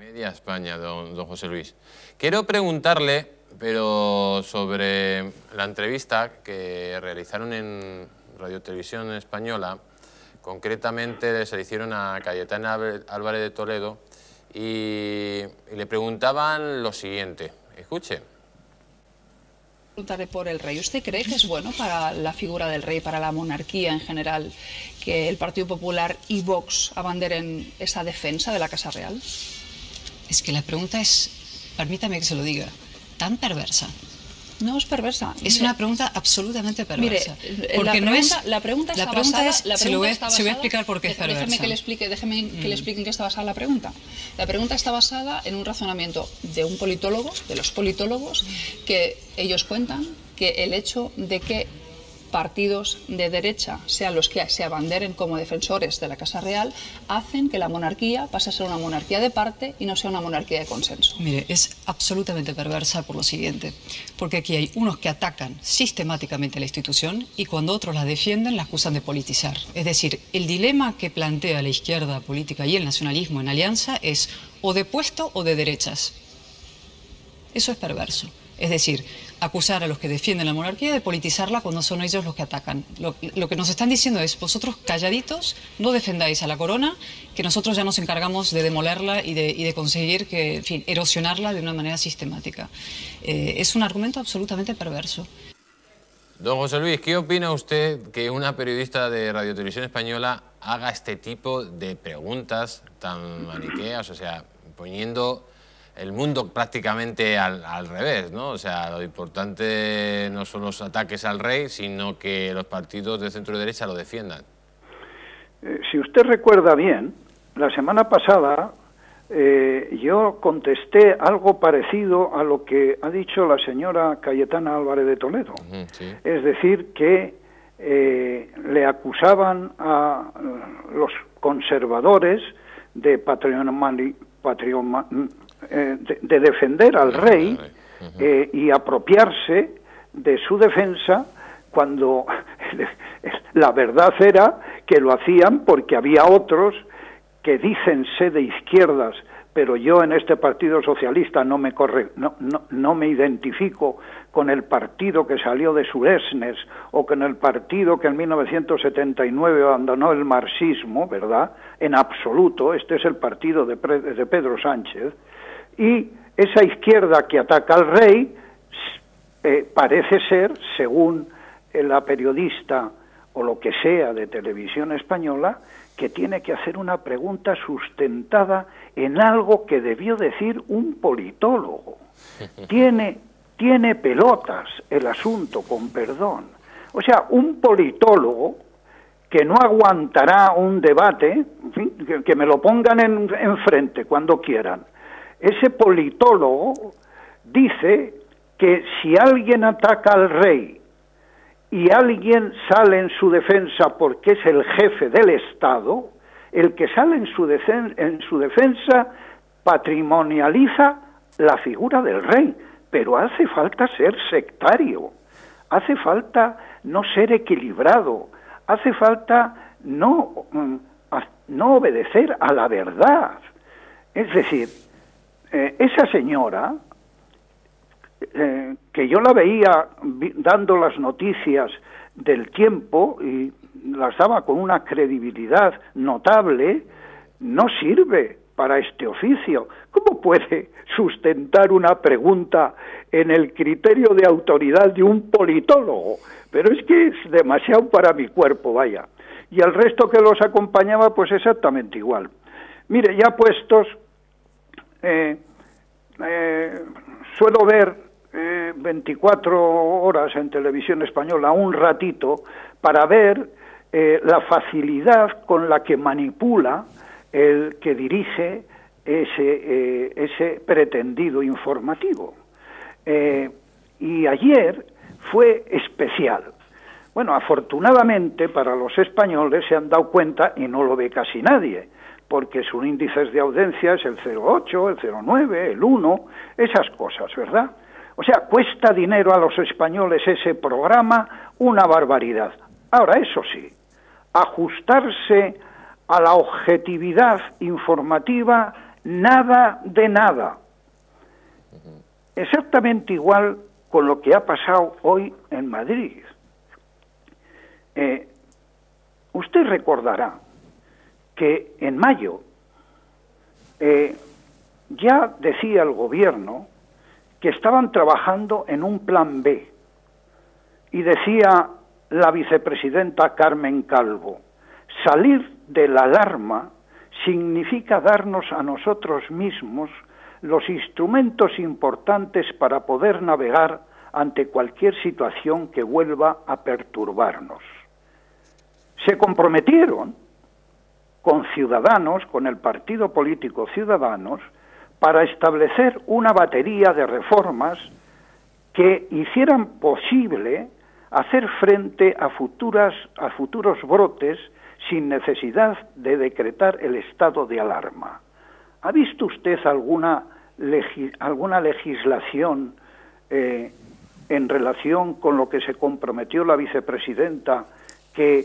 Media España, don José Luis. Quiero preguntarle, pero sobre la entrevista que realizaron en Radio Televisión Española, concretamente se le hicieron a Cayetana Álvarez de Toledo y le preguntaban lo siguiente. Escuche. Preguntaré por el rey. ¿Usted cree que es bueno para la figura del rey, para la monarquía en general, que el Partido Popular y Vox abanderen esa defensa de la Casa Real? Es que la pregunta es, permítame que se lo diga, tan perversa. No es perversa. Es una pregunta absolutamente perversa. Mire, la pregunta está basada... Se lo voy a explicar por qué es perversa. Déjeme que le explique en qué está basada la pregunta. La pregunta está basada en un razonamiento de un politólogo, de los politólogos, que ellos cuentan que el hecho de que partidos de derecha sean los que se abanderen como defensores de la Casa Real, hacen que la monarquía pase a ser una monarquía de parte y no sea una monarquía de consenso. Mire, es absolutamente perversa por lo siguiente, porque aquí hay unos que atacan sistemáticamente la institución y cuando otros la defienden la acusan de politizar. Es decir, el dilema que plantea la izquierda política y el nacionalismo en alianza es o de puesto o de derechas. Eso es perverso. Es decir, acusar a los que defienden la monarquía de politizarla cuando son ellos los que atacan. Lo que nos están diciendo es, vosotros calladitos, no defendáis a la corona, que nosotros ya nos encargamos de demolerla y de conseguir que, en fin, erosionarla de una manera sistemática. Es un argumento absolutamente perverso. Don José Luis, ¿qué opina usted que una periodista de Radio Televisión Española haga este tipo de preguntas tan maniqueas, o sea, poniendo el mundo prácticamente al revés, ¿no? O sea, lo importante no son los ataques al rey, sino que los partidos de centro y derecha lo defiendan. Si usted recuerda bien, la semana pasada yo contesté algo parecido a lo que ha dicho la señora Cayetana Álvarez de Toledo. Sí. Es decir, que le acusaban a los conservadores de de defender al rey y apropiarse de su defensa cuando la verdad era que lo hacían porque había otros que dicen ser de izquierdas, pero yo en este Partido Socialista no me identifico con el partido que salió de Suresnes o con el partido que en 1979 abandonó el marxismo, ¿verdad? En absoluto, este es el partido de Pedro Sánchez. Y esa izquierda que ataca al rey parece ser, según la periodista o lo que sea de Televisión Española, que tiene que hacer una pregunta sustentada en algo que debió decir un politólogo. Tiene pelotas el asunto, con perdón. O sea, un politólogo que no aguantará un debate, en fin, que me lo pongan enfrente cuando quieran. Ese politólogo dice que si alguien ataca al rey y alguien sale en su defensa porque es el jefe del Estado, el que sale en su defensa patrimonializa la figura del rey. Pero hace falta ser sectario, hace falta no ser equilibrado, hace falta no obedecer a la verdad. Es decir, esa señora, que yo la veía dando las noticias del tiempo y las daba con una credibilidad notable, no sirve para este oficio. ¿Cómo puede sustentar una pregunta en el criterio de autoridad de un politólogo? Pero es que es demasiado para mi cuerpo, vaya. Y el resto que los acompañaba, pues exactamente igual. Mire, ya puestos, suelo ver 24 horas en Televisión Española, un ratito, para ver la facilidad con la que manipula el que dirige ese pretendido informativo. Y ayer fue especial. Bueno, afortunadamente para los españoles se han dado cuenta, y no lo ve casi nadie, porque sus índices de audiencia es el 0,8, el 0,9, el 1, esas cosas, ¿verdad? O sea, cuesta dinero a los españoles ese programa, una barbaridad. Ahora, eso sí, ajustarse a la objetividad informativa nada de nada. Exactamente igual con lo que ha pasado hoy en Madrid. Usted recordará que en mayo ya decía el gobierno que estaban trabajando en un plan B, y decía la vicepresidenta Carmen Calvo: salir de la alarma significa darnos a nosotros mismos los instrumentos importantes para poder navegar ante cualquier situación que vuelva a perturbarnos. Se comprometieron con Ciudadanos, con el partido político Ciudadanos, para establecer una batería de reformas que hicieran posible hacer frente a futuros brotes sin necesidad de decretar el estado de alarma. ¿Ha visto usted alguna legislación en relación con lo que se comprometió la vicepresidenta que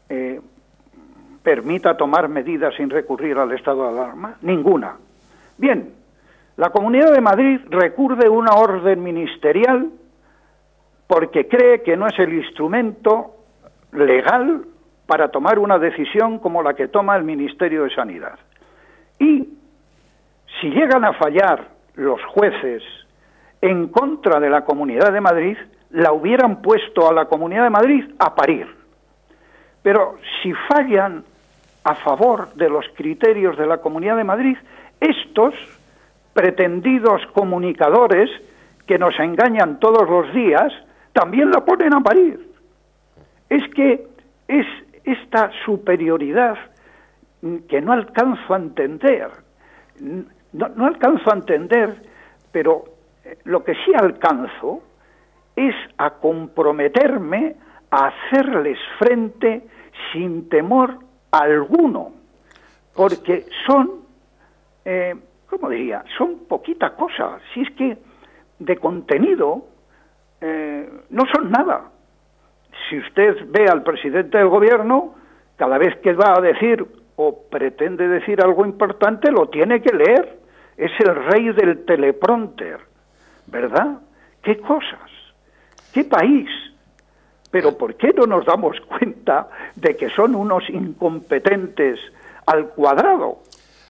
permita tomar medidas sin recurrir al estado de alarma? Ninguna. Bien, la Comunidad de Madrid recurre una orden ministerial porque cree que no es el instrumento legal para tomar una decisión como la que toma el Ministerio de Sanidad. Y si llegan a fallar los jueces en contra de la Comunidad de Madrid, la hubieran puesto a la Comunidad de Madrid a parir. Pero si fallan a favor de los criterios de la Comunidad de Madrid, estos pretendidos comunicadores que nos engañan todos los días, también la ponen a parir. Es que es esta superioridad que no alcanzo a entender. No alcanzo a entender, pero lo que sí alcanzo es a comprometerme a hacerles frente sin temor alguno, porque son, ¿cómo diría?, son poquita cosa. Si es que de contenido no son nada. Si usted ve al presidente del gobierno, cada vez que va a decir o pretende decir algo importante, lo tiene que leer. Es el rey del teleprompter, ¿verdad? ¿Qué cosas? ¿Qué país? Pero ¿por qué no nos damos cuenta de que son unos incompetentes al cuadrado?